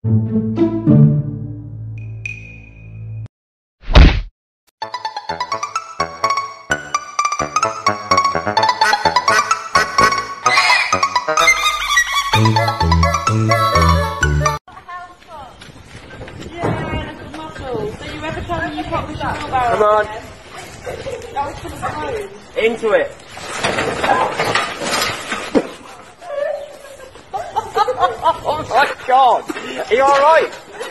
Come on. Into it. Oh my God. Are you alright?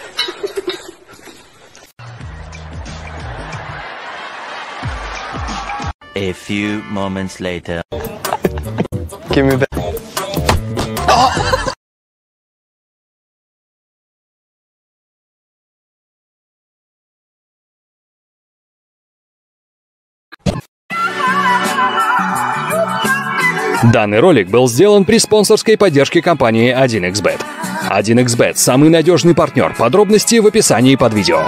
A few moments later. Give me back. Данный ролик был сделан при спонсорской поддержке компании 1xBet. 1xBet – самый надежный партнер. Подробности в описании под видео.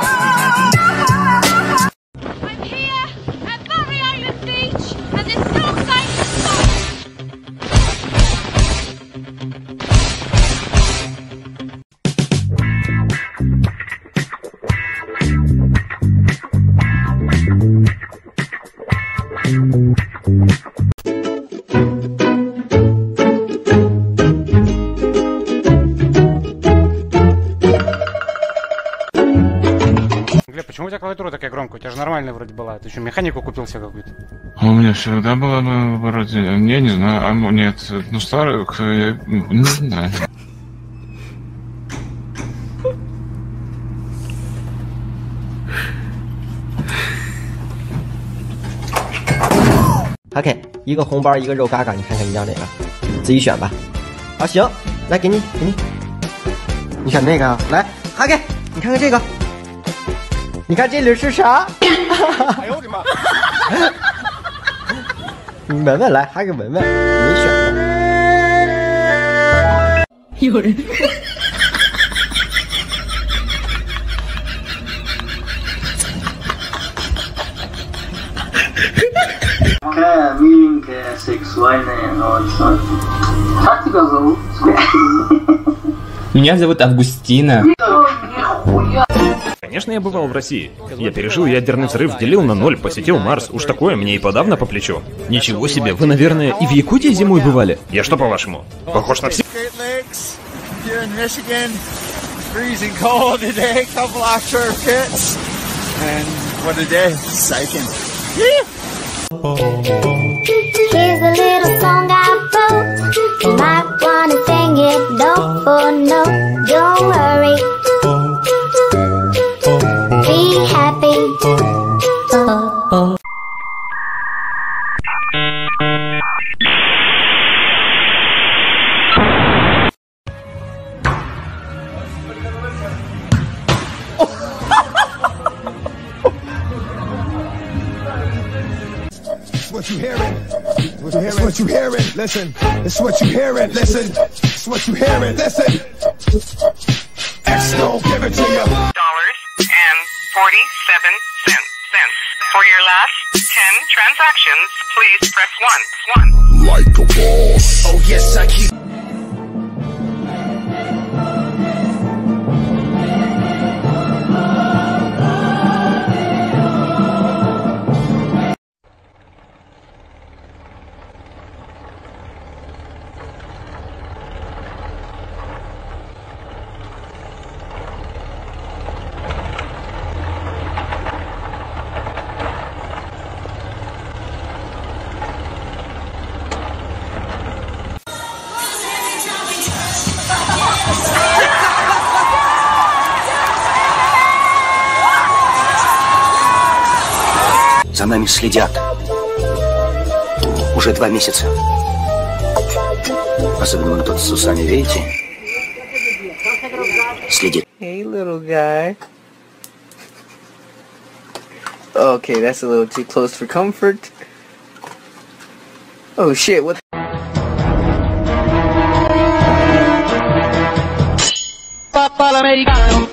Глеб, почему у тебя клавиатура такая громкая? У тебя же нормальная вроде была. Ты что, механику купил себе какую-то? У меня всегда была вроде... Я не знаю, нет, ну старую, я не знаю. OK， 一个红包，一个肉嘎嘎，你看看你要哪个，自己选吧。啊，行，来给你，你选那个，来，哈给，你看看这个，你看这里是啥？哎呦我的妈！你闻闻来，哈给闻闻，没选的。 有人。 Caminho que é сексуальное, но как тебя зовут? Меня зовут Августина. Конечно, я бывал в России. Я пережил ядерный взрыв, делил на ноль, посетил Марс. Уж такое мне и подавно по плечу. Ничего себе, вы, наверное, и в Якутии зимой бывали? Я что, по-вашему, похож на всех? Here's a little song I wrote. You might wanna sing it note for note. Don't worry. Be happy. What you hearing? It's what you hearing. Listen. It's what you hearing. Listen. It's what you hearing. Listen. X gon' give it to you. $47 For your last 10 transactions, please press 1. Like a boss. Oh yes, I keep. За нами следят. Уже 2 месяца. Особенно тот с усами, видите? Следит. Hey, little guy. Okay, that's a little too close for comfort. Oh shit, what? Papa l'americano.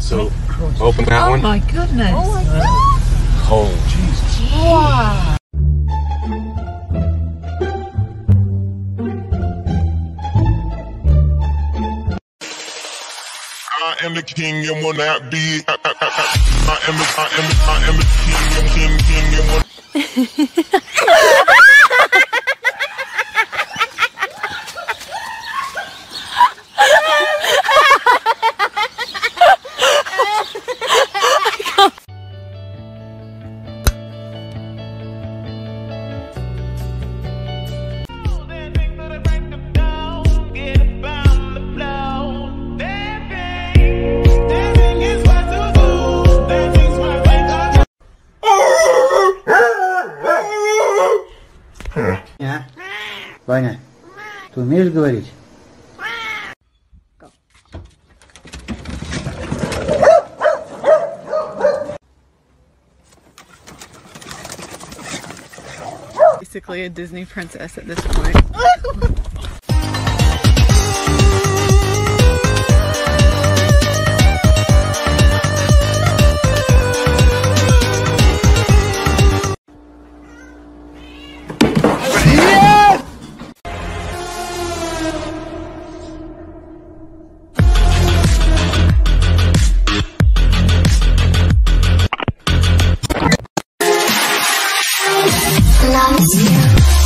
So open that one. Oh my goodness. Oh my God. Oh, Jesus. Wow. I am the king and will not be. I am the king and will. Ваня, ты умеешь говорить? Basically a Disney princess at this point. Loves you.